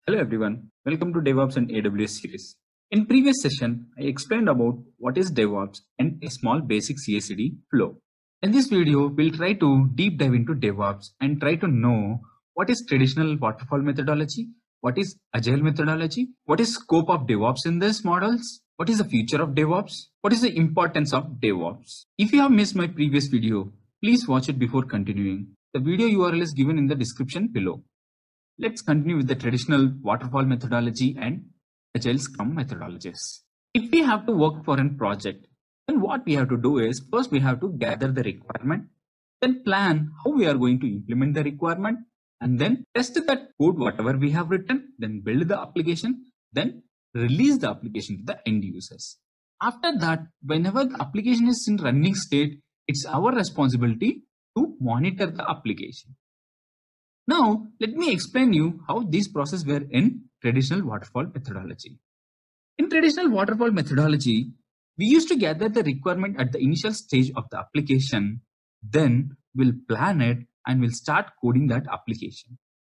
Hello everyone, welcome to DevOps and AWS series. In previous session, I explained about what is DevOps and a small basic CI/CD flow. In this video, we'll try to deep dive into DevOps and try to know what is traditional waterfall methodology, what is agile methodology, what is scope of DevOps in these models, what is the future of DevOps, what is the importance of DevOps. If you have missed my previous video, please watch it before continuing. The video URL is given in the description below. Let's continue with the traditional waterfall methodology and agile scrum methodologies. If we have to work for a project, then what we have to do is first we have to gather the requirement, then plan how we are going to implement the requirement, and then test that code whatever we have written, then build the application, then release the application to the end users. After that, whenever the application is in running state, it's our responsibility to monitor the application. Now, let me explain you how these processes were in traditional waterfall methodology. In traditional waterfall methodology, we used to gather the requirement at the initial stage of the application, then we'll plan it and we'll start coding that application.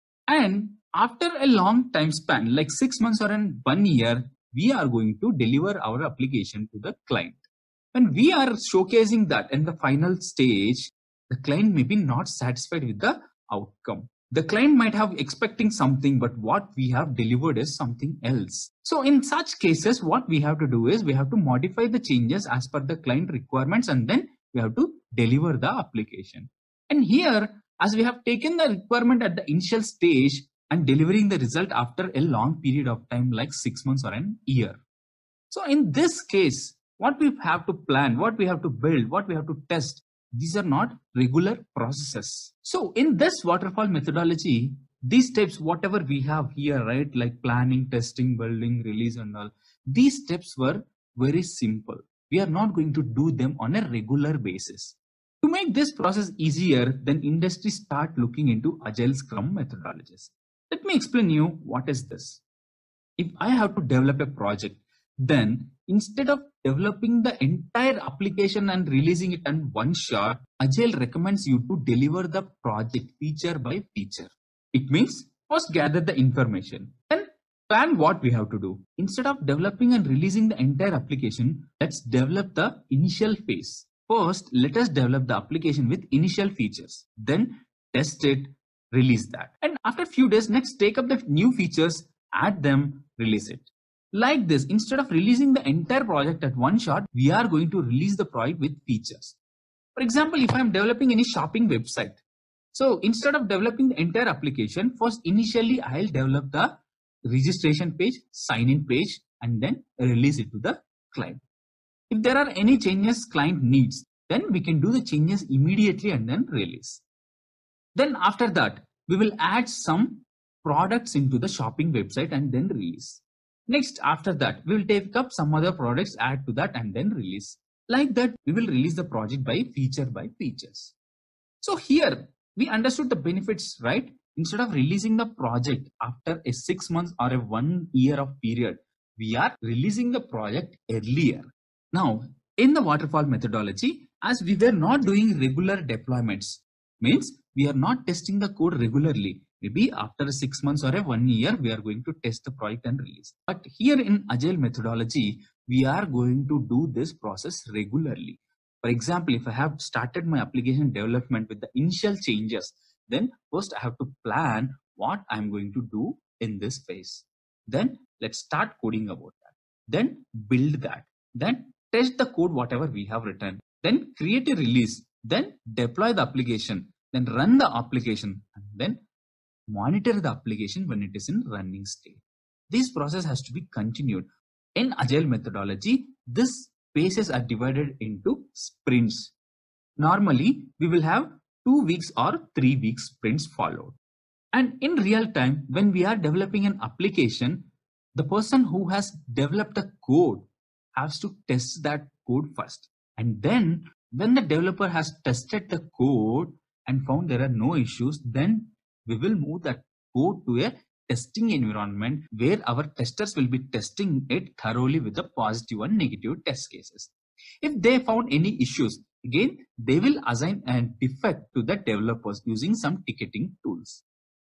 And after a long time span, like 6 months or 1 year, we are going to deliver our application to the client. When we are showcasing that in the final stage, the client may be not satisfied with the outcome. The client might have expecting something, but what we have delivered is something else. So in such cases, what we have to do is we have to modify the changes as per the client requirements, and then we have to deliver the application. And here, as we have taken the requirement at the initial stage and delivering the result after a long period of time, like 6 months or 1 year. So in this case, what we have to plan, what we have to build, what we have to test, these are not regular processes. So in this waterfall methodology, these steps, whatever we have here, right, like planning, testing, building, release and all, these steps were very simple. We are not going to do them on a regular basis. To make this process easier, then industry start looking into agile scrum methodologies. Let me explain you what is this. If I have to develop a project, then instead of developing the entire application and releasing it in one shot, Agile recommends you to deliver the project feature by feature. It means first gather the information, then plan what we have to do. Instead of developing and releasing the entire application, let's develop the initial phase. First, let us develop the application with initial features, then test it, release that. And after a few days, next take up the new features, add them, release it. Like this, instead of releasing the entire project at one shot, we are going to release the project with features. For example, if I am developing any shopping website, so instead of developing the entire application, first initially I'll develop the registration page, sign-in page, and then release it to the client. If there are any changes client needs, then we can do the changes immediately and then release. Then after that, we will add some products into the shopping website and then release. Next, after that, we will take up some other products, add to that and then release. Like that, we will release the project by features. So here, we understood the benefits, right? Instead of releasing the project after a 6 months or a 1 year of period, we are releasing the project earlier. Now, in the waterfall methodology, as we were not doing regular deployments, means we are not testing the code regularly. Maybe after 6 months or a 1 year, we are going to test the project and release. But here in Agile methodology, we are going to do this process regularly. For example, if I have started my application development with the initial changes, then first I have to plan what I'm going to do in this phase. Then let's start coding about that. Then build that. Then test the code, whatever we have written. Then create a release. Then deploy the application. Then run the application. And then monitor the application when it is in running state. This process has to be continued. In Agile methodology, these phases are divided into sprints. Normally, we will have 2 weeks or 3 weeks sprints followed. And in real time, when we are developing an application, the person who has developed the code has to test that code first. And then when the developer has tested the code and found there are no issues, then we will move that code to a testing environment where our testers will be testing it thoroughly with the positive and negative test cases. If they found any issues, again, they will assign a defect to the developers using some ticketing tools.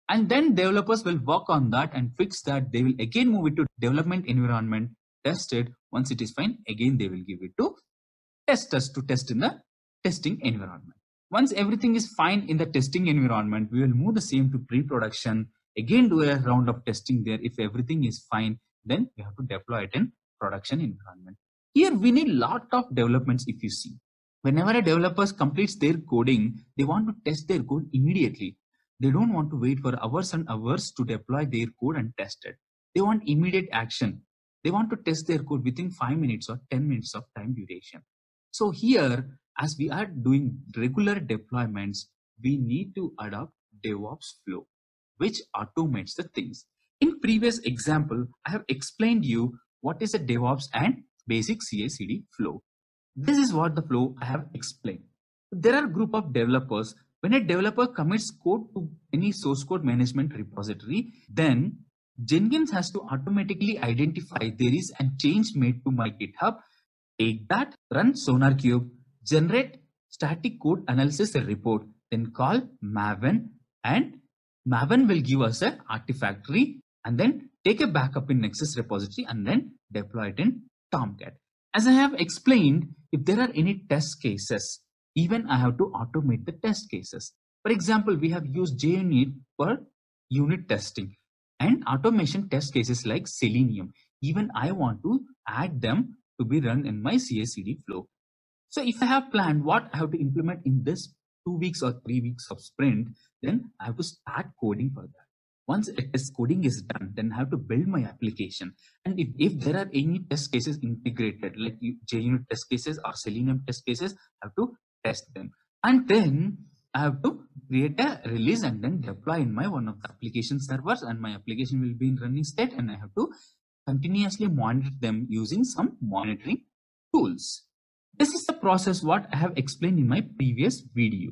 And then developers will work on that and fix that. They will again move it to development environment, test it. Once it is fine, again they will give it to testers to test in the testing environment. Once everything is fine in the testing environment, we will move the same to pre-production, again do a round of testing there. If everything is fine, then we have to deploy it in production environment. Here we need lot of developments. If you see, whenever a developer completes their coding, they want to test their code immediately. They don't want to wait for hours and hours to deploy their code and test it. They want immediate action. They want to test their code within 5 minutes or 10 minutes of time duration. So here, as we are doing regular deployments, we need to adopt DevOps flow, which automates the things. In previous example, I have explained you what is a DevOps and basic CI/CD flow. This is what the flow I have explained. There are a group of developers. When a developer commits code to any source code management repository, then Jenkins has to automatically identify there is a change made to my GitHub. Take that, run SonarQube, generate static code analysis report, then call Maven, and Maven will give us an artifactory, and then take a backup in Nexus repository and then deploy it in Tomcat. As I have explained, if there are any test cases, even I have to automate the test cases. For example, we have used JUnit for unit testing and automation test cases like Selenium. Even I want to add them to be run in my CI/CD flow. So if I have planned what I have to implement in this 2 weeks or 3 weeks of sprint, then I have to start coding for that. Once a test coding is done, then I have to build my application. And if there are any test cases integrated, like JUnit test cases or Selenium test cases, I have to test them. And then I have to create a release and then deploy in my one of the application servers, and my application will be in running state, and I have to continuously monitor them using some monitoring tools. This is the process what I have explained in my previous video.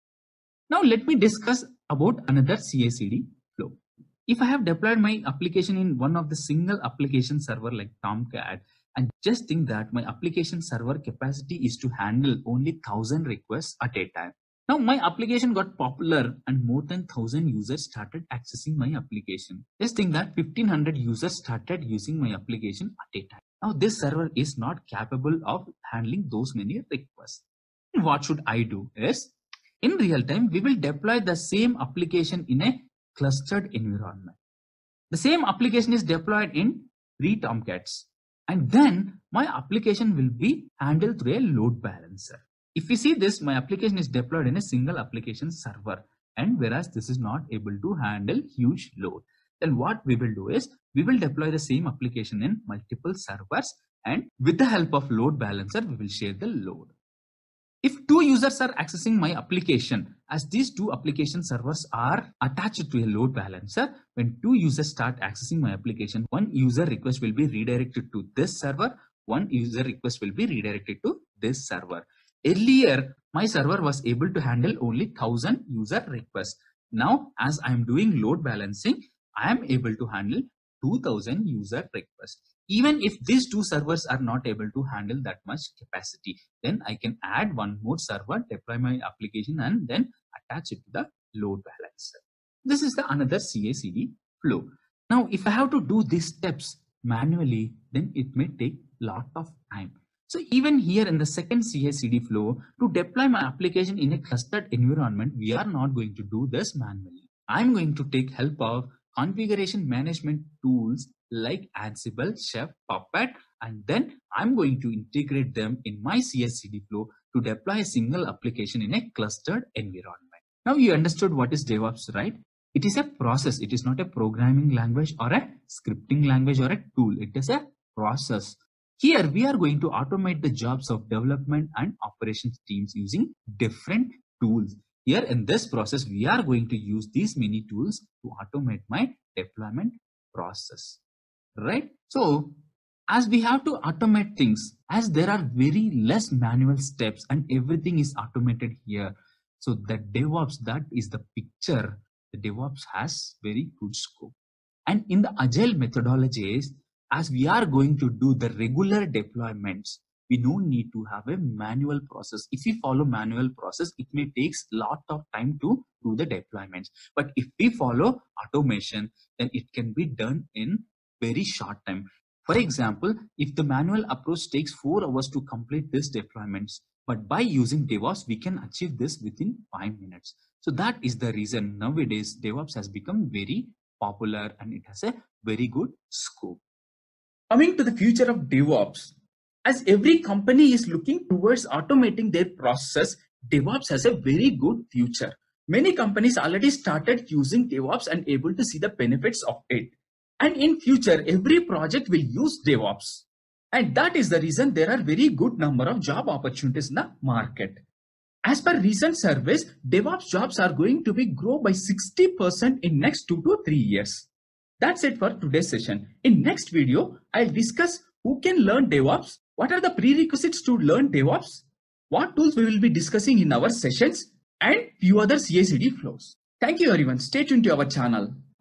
Now let me discuss about another CI/CD flow. If I have deployed my application in one of the single application server like Tomcat, and just think that my application server capacity is to handle only 1000 requests at a time. Now my application got popular and more than 1000 users started accessing my application. Just think that 1500 users started using my application at a time. Now this server is not capable of handling those many requests. And what should I do is, in real time, we will deploy the same application in a clustered environment. The same application is deployed in 3 Tomcats. And then my application will be handled through a load balancer. If we see this, my application is deployed in a single application server, and whereas this is not able to handle huge load, then what we will do is we will deploy the same application in multiple servers, and with the help of load balancer, we will share the load. If 2 users are accessing my application, as these 2 application servers are attached to a load balancer, when 2 users start accessing my application, 1 user request will be redirected to this server, 1 user request will be redirected to this server. Earlier, my server was able to handle only 1000 user requests. Now, as I am doing load balancing, I am able to handle 2000 user requests. Even if these 2 servers are not able to handle that much capacity, then I can add 1 more server, deploy my application, and then attach it to the load balancer. This is the another CI/CD flow. Now, if I have to do these steps manually, then it may take a lot of time. So even here in the second CI/CD flow, to deploy my application in a clustered environment, we are not going to do this manually. I'm going to take help of configuration management tools like Ansible, Chef, Puppet, and then I'm going to integrate them in my CI/CD flow to deploy a single application in a clustered environment. Now you understood what is DevOps, right? It is a process. It is not a programming language or a scripting language or a tool. It is a process. Here we are going to automate the jobs of development and operations teams using different tools. Here in this process, we are going to use these many tools to automate my deployment process, right? So as we have to automate things, as there are very less manual steps and everything is automated here. So the DevOps, that is the picture. The DevOps has very good scope. And in the agile methodologies, as we are going to do the regular deployments, We don't need to have a manual process. If we follow manual process, it may takes a lot of time to do the deployments. But if we follow automation, then it can be done in very short time. For example, if the manual approach takes 4 hours to complete this deployments, but by using DevOps, we can achieve this within 5 minutes. So that is the reason nowadays DevOps has become very popular and it has a very good scope. Coming to the future of DevOps, as every company is looking towards automating their process, DevOps has a very good future. Many companies already started using DevOps and able to see the benefits of it. And in future, every project will use DevOps. And that is the reason there are very good number of job opportunities in the market. As per recent surveys, DevOps jobs are going to be grow by 60% in next 2 to 3 years. That's it for today's session. In next video, I'll discuss who can learn DevOps, what are the prerequisites to learn DevOps, what tools we will be discussing in our sessions, and few other CI/CD flows. Thank you everyone. Stay tuned to our channel.